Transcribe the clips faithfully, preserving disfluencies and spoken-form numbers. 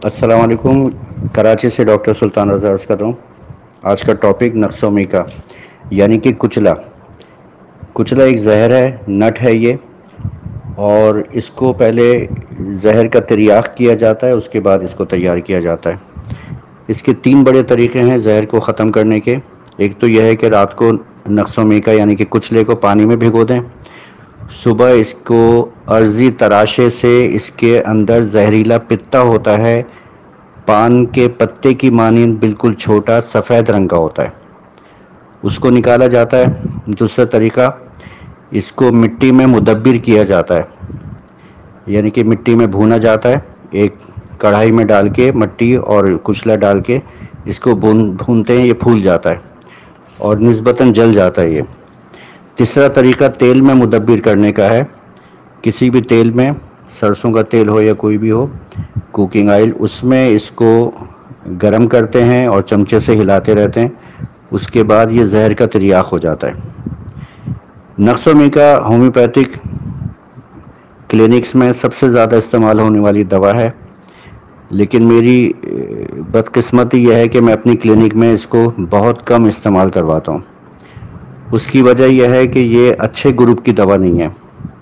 السلام علیکم، کراچی سے ڈاکٹر سلطان رضا عرض کر رہا ہوں۔ آج کا ٹاپک نقصومی کا یعنی کہ کچلا کچلا ایک زہر ہے، نٹ ہے یہ، اور اس کو پہلے زہر کا تریاق کیا جاتا ہے، اس کے بعد اس کو تیار کیا جاتا ہے۔ اس کے تین بڑے طریقے ہیں زہر کو ختم کرنے کے۔ ایک تو یہ ہے کہ رات کو نقصومی کا یعنی کہ کچلے کو پانی میں بھگو دیں، صبح اس کو عرضی تراشے سے اس کے اندر زہریلا پتا ہوتا ہے، پان کے پتے کی مانند بالکل چھوٹا سفید رنگ کا ہوتا ہے، اس کو نکالا جاتا ہے۔ دوسرا طریقہ، اس کو مٹی میں مدبر کیا جاتا ہے، یعنی کہ مٹی میں بھونا جاتا ہے، ایک کڑھائی میں ڈال کے مٹی اور کچلا ڈال کے اس کو بھونتے ہیں، یہ پھول جاتا ہے اور نسبتاً جل جاتا ہے یہ۔ تیسرا طریقہ تیل میں مدبر کرنے کا ہے، کسی بھی تیل میں، سرسوں کا تیل ہو یا کوئی بھی ہو، کوکنگ آئل، اس میں اس کو گرم کرتے ہیں اور چمچے سے ہلاتے رہتے ہیں، اس کے بعد یہ زہر کا تریاق ہو جاتا ہے۔ نقصومی کا ہومیوپیتھک کلینکس میں سب سے زیادہ استعمال ہونے والی دوا ہے، لیکن میری بدقسمتی یہ ہے کہ میں اپنی کلینک میں اس کو بہت کم استعمال کرواتا ہوں۔ اس کی وجہ یہ ہے کہ یہ اچھے گروپ کی دوا نہیں ہے۔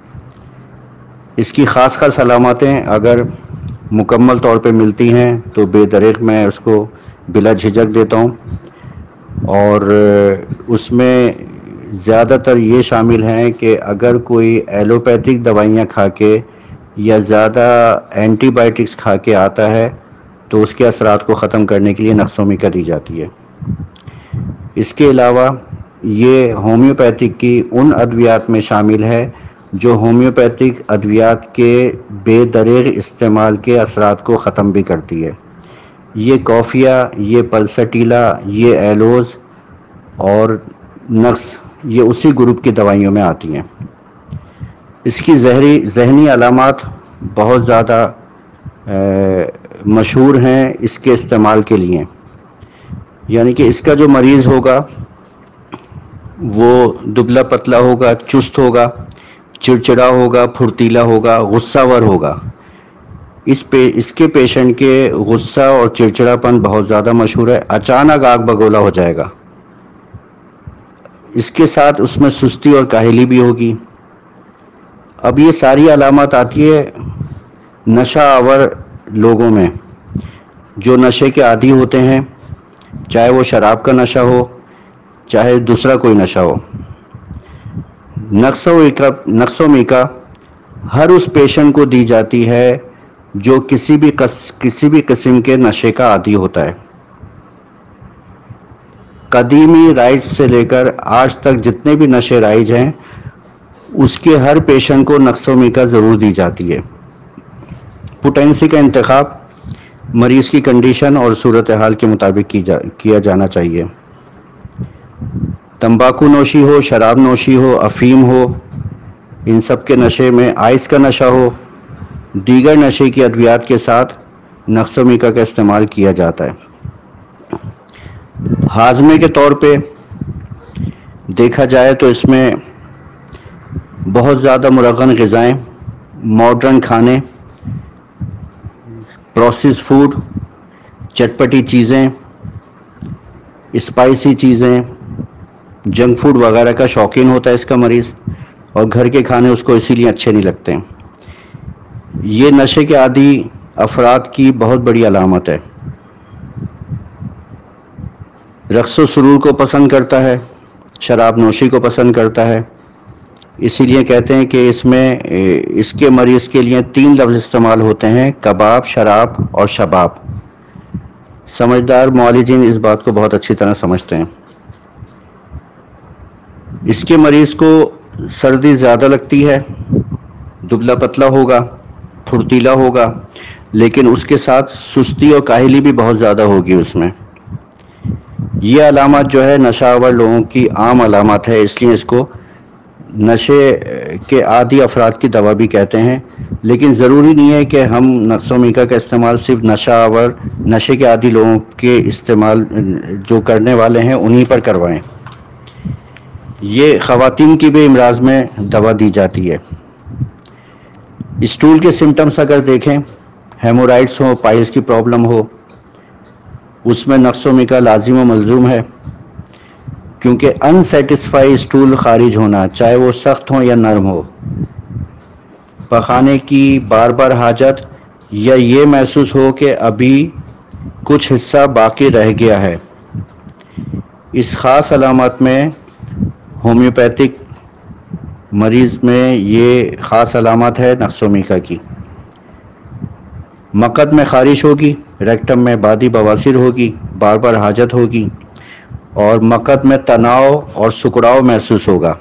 اس کی خاص خاص علاماتیں اگر مکمل طور پہ ملتی ہیں تو بے دریغ میں اس کو بلا جھجک دیتا ہوں، اور اس میں زیادہ تر یہ شامل ہیں کہ اگر کوئی ایلوپیتھک دوائیاں کھا کے یا زیادہ اینٹی بائیوٹکس کھا کے آتا ہے تو اس کے اثرات کو ختم کرنے کے لیے نقصومی کا دی جاتی ہے۔ اس کے علاوہ یہ ہومیوپیتھک کی ان ادویات میں شامل ہے جو ہومیوپیتھک ادویات کے بے دریغ استعمال کے اثرات کو ختم بھی کرتی ہے۔ یہ کوفیا، یہ پلسٹیلا، یہ ایلوز اور نقص، یہ اسی گروپ کی دوائیوں میں آتی ہیں۔ اس کی ذہنی ذہنی علامات بہت زیادہ مشہور ہیں اس کے استعمال کے لیے، یعنی کہ اس کا جو مریض ہوگا وہ دبلا پتلا ہوگا، چست ہوگا، چڑچڑا ہوگا، پھرتیلا ہوگا، غصہ ور ہوگا۔ اس پہ اس کے پیشنٹ کے غصہ اور چڑچڑا پن بہت زیادہ مشہور ہے، اچانک آگ بگولا ہو جائے گا۔ اس کے ساتھ اس میں سستی اور کاہلی بھی ہوگی۔ اب یہ ساری علامات آتی ہے نشہ آور لوگوں میں، جو نشے کے عادی ہوتے ہیں، چاہے وہ شراب کا نشہ ہو، چاہے دوسرا کوئی نشہ ہو۔ نقصومی کا ہر اس پیشنٹ کو دی جاتی ہے جو کسی بھی کسی بھی قسم کے نشے کا عادی ہوتا ہے۔ قدیمی رائج سے لے کر آج تک جتنے بھی نشے رائج ہیں، اس کے ہر پیشنٹ کو نقصومی کا ضرور دی جاتی ہے۔ پوٹینسی کا انتخاب مریض کی کنڈیشن اور صورتحال کے مطابق کی جا کیا جانا چاہیے۔ تمباکو نوشی ہو، شراب نوشی ہو، افیم ہو، ان سب کے نشے میں آئس کا نشہ ہو، دیگر نشے کی ادویات کے ساتھ نقصومی کا استعمال کیا جاتا ہے۔ ہاضمے کے طور پہ دیکھا جائے تو اس میں بہت زیادہ مرغن غذائیں، ماڈرن کھانے، پروسیس فوڈ، چٹپٹی چیزیں، اسپائسی چیزیں، جنک فوڈ وغیرہ کا شوقین ہوتا ہے اس کا مریض، اور گھر کے کھانے اس کو اسی لیے اچھے نہیں لگتے ہیں۔ یہ نشے کے عادی افراد کی بہت بڑی علامت ہے۔ رقص و سرور کو پسند کرتا ہے، شراب نوشی کو پسند کرتا ہے، اسی لیے کہتے ہیں کہ اس میں اس کے مریض کے لیے تین لفظ استعمال ہوتے ہیں: کباب، شراب اور شباب۔ سمجھدار معالجین اس بات کو بہت اچھی طرح سمجھتے ہیں۔ اس کے مریض کو سردی زیادہ لگتی ہے، دبلا پتلا ہوگا، پھرتیلا ہوگا، لیکن اس کے ساتھ سستی اور کاہلی بھی بہت زیادہ ہوگی اس میں۔ یہ علامات جو ہے نشہ آور لوگوں کی عام علامات ہے، اس لیے اس کو نشے کے عادی افراد کی دوا بھی کہتے ہیں، لیکن ضروری نہیں ہے کہ ہم نقصومی کا استعمال صرف نشہ آور نشے کے عادی لوگوں کے استعمال جو کرنے والے ہیں انہی پر کروائیں۔ یہ خواتین کی بھی امراض میں دوا دی جاتی ہے۔ اسٹول کے سمٹمز اگر دیکھیں، ہیمورائڈس ہو، پائلس کی پرابلم ہو، اس میں نقص و میکا لازم و ملزوم ہے، کیونکہ ان سیٹسفائی اسٹول خارج ہونا، چاہے وہ سخت ہو یا نرم ہو، پخانے کی بار بار حاجت، یا یہ محسوس ہو کہ ابھی کچھ حصہ باقی رہ گیا ہے، اس خاص علامات میں ہومیوپیتھک مریض میں یہ خاص علامات ہے نقص و میکا کی۔ مقد میں خارش ہوگی، ریکٹم میں بادی بواسیر ہوگی، بار بار حاجت ہوگی، اور مقد میں تناؤ اور سکڑاؤ محسوس ہوگا۔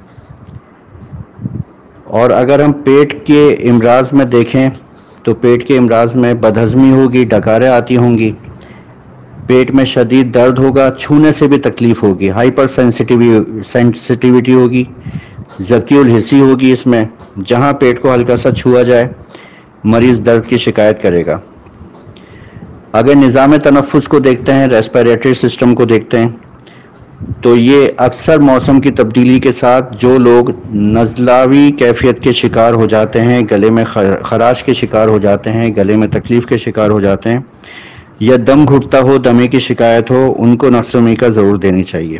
اور اگر ہم پیٹ کے امراض میں دیکھیں تو پیٹ کے امراض میں بدہضمی ہوگی، ڈکاریں آتی ہوں گی، پیٹ میں شدید درد ہوگا، چھونے سے بھی تکلیف ہوگی، ہائپر سینسٹیویٹی ہوگی، ذکی الحسی ہوگی، اس میں جہاں پیٹ کو ہلکا سا چھوا جائے مریض درد کی شکایت کرے گا۔ اگر نظام تنفس کو دیکھتے ہیں، ریسپیریٹری سسٹم کو دیکھتے ہیں، تو یہ اکثر موسم کی تبدیلی کے ساتھ جو لوگ نزلاوی کیفیت کے شکار ہو جاتے ہیں، گلے میں خراش کے شکار ہو جاتے ہیں، گلے میں تکلیف کے شکار ہو جاتے ہیں، یا دم گھٹتا ہو، دمے کی شکایت ہو، ان کو نقص و میکا ضرور دینی چاہیے۔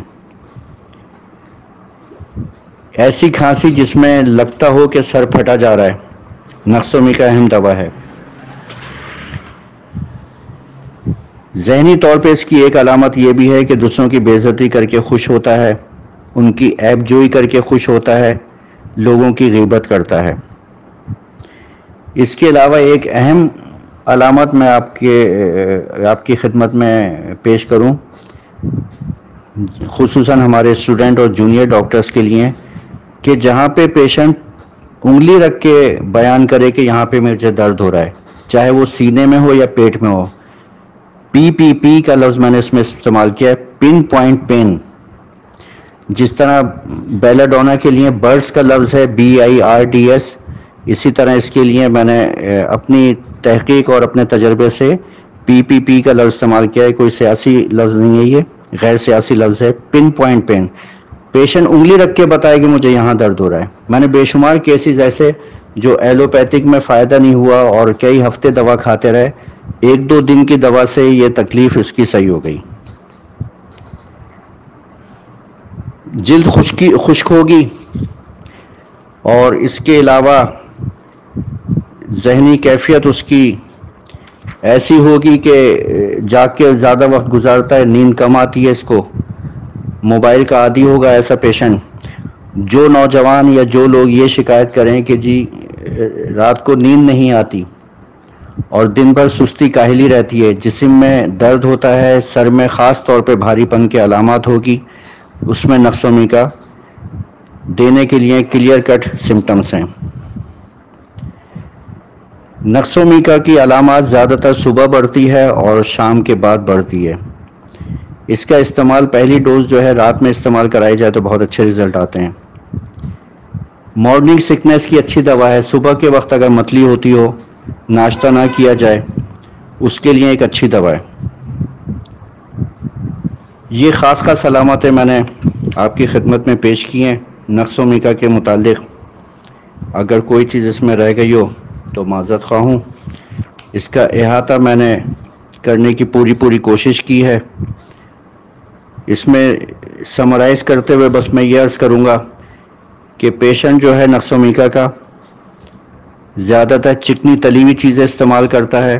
ایسی کھانسی جس میں لگتا ہو کہ سر پھٹا جا رہا ہے، نقص و میکا اہم دوا ہے۔ ذہنی طور پہ اس کی ایک علامت یہ بھی ہے کہ دوسروں کی بے عزتی کر کے خوش ہوتا ہے، ان کی عیب جوئی کر کے خوش ہوتا ہے، لوگوں کی غیبت کرتا ہے۔ اس کے علاوہ ایک اہم علامت میں آپ کے آپ کی خدمت میں پیش کروں، خصوصاً ہمارے اسٹوڈنٹ اور جونیئر ڈاکٹرز کے لیے، کہ جہاں پہ پیشنٹ انگلی رکھ کے بیان کرے کہ یہاں پہ مجھے درد ہو رہا ہے، چاہے وہ سینے میں ہو یا پیٹ میں ہو، پی پی پی کا لفظ میں نے اس میں استعمال کیا ہے، پن پوائنٹ پین، جس طرح بیلاڈونا کے لیے برس کا لفظ ہے B I R D S, اسی طرح اس کے لیے میں نے اپنی تحقیق اور اپنے تجربے سے پی پی پی کا لفظ استعمال کیا ہے، کوئی سیاسی لفظ نہیں ہے، یہ غیر سیاسی لفظ ہے، پن پوائنٹ پین، پیشنٹ انگلی رکھ کے بتائے کہ مجھے یہاں درد ہو رہا ہے۔ میں نے بے شمار کیسز ایسے جو ایلوپیتھک میں فائدہ نہیں ہوا اور کئی ہفتے دوا کھاتے رہے، ایک دو دن کی دوا سے یہ تکلیف اس کی صحیح ہو گئی۔ جلد خشکی خشک ہوگی، اور اس کے علاوہ ذہنی کیفیت اس کی ایسی ہوگی کہ جاگ کے زیادہ وقت گزارتا ہے، نیند کم آتی ہے، اس کو موبائل کا عادی ہوگا ایسا پیشنٹ۔ جو نوجوان یا جو لوگ یہ شکایت کریں کہ جی رات کو نیند نہیں آتی اور دن بھر سستی کاہلی رہتی ہے، جسم میں درد ہوتا ہے، سر میں خاص طور پہ بھاری پن کے علامات ہوگی، اس میں نقص و میکا دینے کے لیے کلیئر کٹ سمٹمز ہیں۔ نقص و میکا کی علامات زیادہ تر صبح بڑھتی ہے اور شام کے بعد بڑھتی ہے۔ اس کا استعمال پہلی ڈوز جو ہے رات میں استعمال کرائی جائے تو بہت اچھے ریزلٹ آتے ہیں۔ مارننگ سکنس کی اچھی دوا ہے، صبح کے وقت اگر متلی ہوتی ہو، ناشتہ نہ کیا جائے، اس کے لیے ایک اچھی دوا ہے۔ یہ خاص خاص علامتیں میں نے آپ کی خدمت میں پیش کی ہیں نقص و میکا کے متعلق۔ اگر کوئی چیز اس میں رہ گئی ہو تو معذرت خواہ ہوں، اس کا احاطہ میں نے کرنے کی پوری پوری کوشش کی ہے۔ اس میں سمرائز کرتے ہوئے بس میں یہ عرض کروں گا کہ پیشنٹ جو ہے نقص و میکا کا زیادہ تر چکنی تلی ہوئی چیزیں استعمال کرتا ہے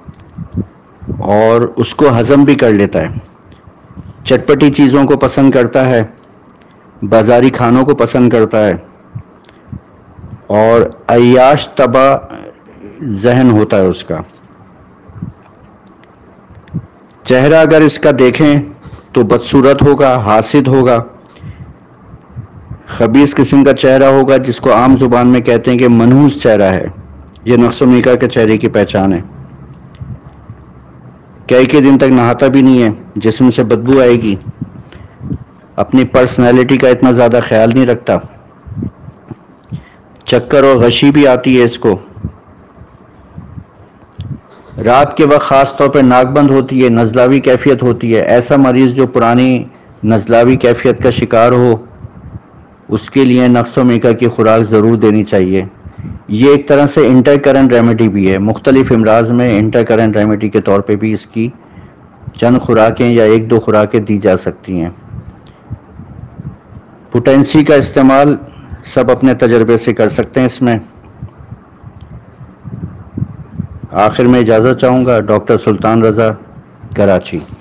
اور اس کو ہضم بھی کر لیتا ہے، چٹپٹی چیزوں کو پسند کرتا ہے، بازاری کھانوں کو پسند کرتا ہے، اور عیاش طبع ذہن ہوتا ہے اس کا۔ چہرہ اگر اس کا دیکھیں تو بدصورت ہوگا، حاسد ہوگا، خبیث قسم کا چہرہ ہوگا، جس کو عام زبان میں کہتے ہیں کہ منحوس چہرہ ہے۔ یہ نقص و میکا کے چہرے کی پہچان ہے۔ کئی کئی دن تک نہاتا بھی نہیں ہے، جسم سے بدبو آئے گی، اپنی پرسنالٹی کا اتنا زیادہ خیال نہیں رکھتا، چکر اور غشی بھی آتی ہے اس کو، رات کے وقت خاص طور پہ ناک بند ہوتی ہے، نزلاوی کیفیت ہوتی ہے۔ ایسا مریض جو پرانی نزلاوی کیفیت کا شکار ہو، اس کے لیے نقص و میکا کی خوراک ضرور دینی چاہیے۔ یہ ایک طرح سے انٹر کرنٹ ریمیڈی بھی ہے، مختلف امراض میں انٹر کرنٹ ریمیڈی کے طور پہ بھی اس کی چند خوراکیں یا ایک دو خوراکیں دی جا سکتی ہیں۔ پوٹینسی کا استعمال سب اپنے تجربے سے کر سکتے ہیں اس میں۔ آخر میں اجازت چاہوں گا، ڈاکٹر سلطان رضا، کراچی۔